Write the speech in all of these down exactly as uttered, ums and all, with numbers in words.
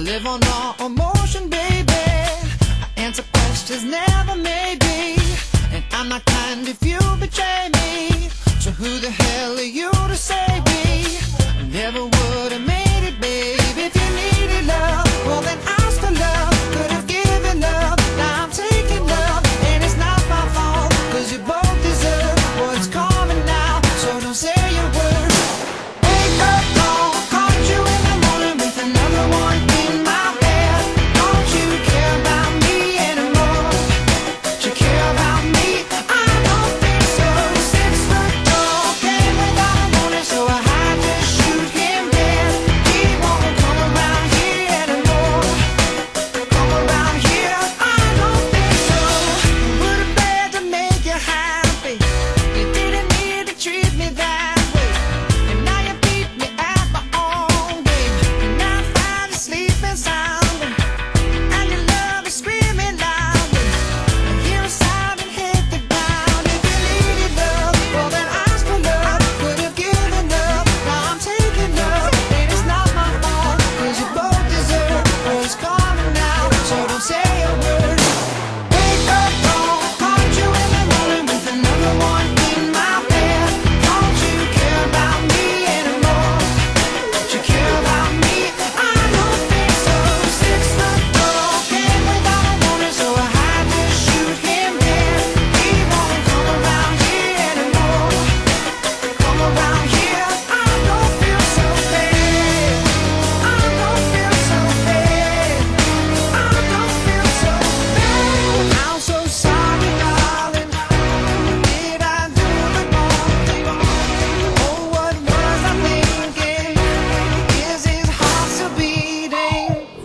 live on raw emotion, baby. I answer questions, never maybe. And I'm not kind if you betray me. So who the hell are you to save me? I never would have made it, babe. If you needed love, well then ask for love. Could have given love, now I'm taking love. And it's not my fault, cause you both deserve what's coming now. So don't say a word. Wake up, call, caught you in the morning with another one in my bed. Don't you care about me anymore? Do you care about me? I don't think so. Six foot tall, came without a warning, so I had to shoot him dead. He won't come around here anymore. Come around here, I don't think so. Put a bed to make you happy. You didn't need to treat me that way. And now you beat me at my own game. And now I'm finally sleeping soundly. And your love is screaming loudly. I hear a sound and hit the ground. If you needed love, well then ask for love. Could have given love, now I'm taking love. And it's not my fault, cause you both deserve what's coming now. So don't say a word. Wake up, call, caught you in the morning with another one in my bed. Don't you care about me anymore? Do you care about me? I don't think so. Six foot tall, came without a warning, so I had to shoot him dead. He won't come around here anymore. Come around here, I don't feel so bad. I don't feel so bad. I don't feel so bad. I'm so sorry, darling. Did I do the wrong thing? Oh, what was I thinking? Is his heart still beating?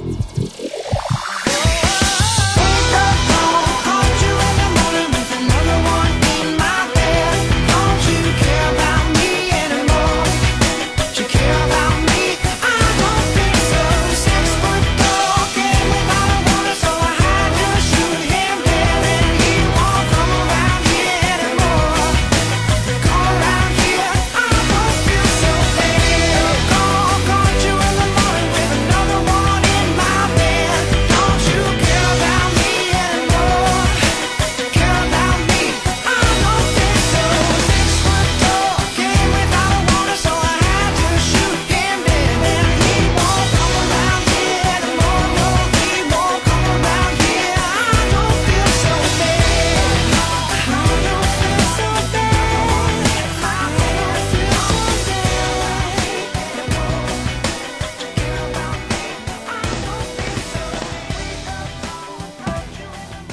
Wake up, call, caught you in the morning with another one in my bed. Don't you care about me anymore? Do you care about me? I don't think so. Six foot tall, came without a warning, so I had to shoot him dead. And he won't come around here anymore. Come around here, I don't feel so bad. Call, caught you in the morning with another one in my bed. Don't you care about me anymore? Care about me? I don't think so. Six foot tall, came without a warning, so I had to shoot him dead. And he won't come around here anymore. No, he won't come around here. I don't feel so bad. I don't feel so bad. I don't feel so bad. Care about me? I don't think so. Wake up, call, caught you in the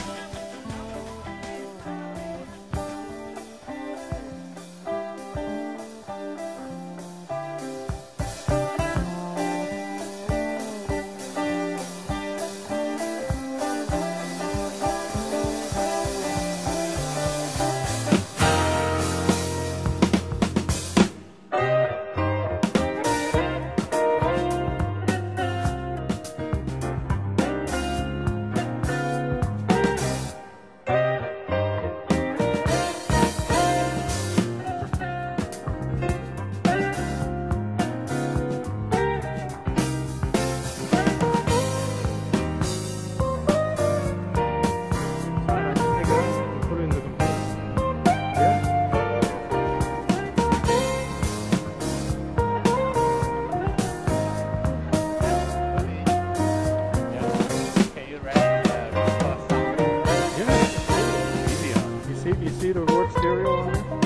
Okay, you ready? Uh, Yeah. You see, you see the Rourke stereo on there?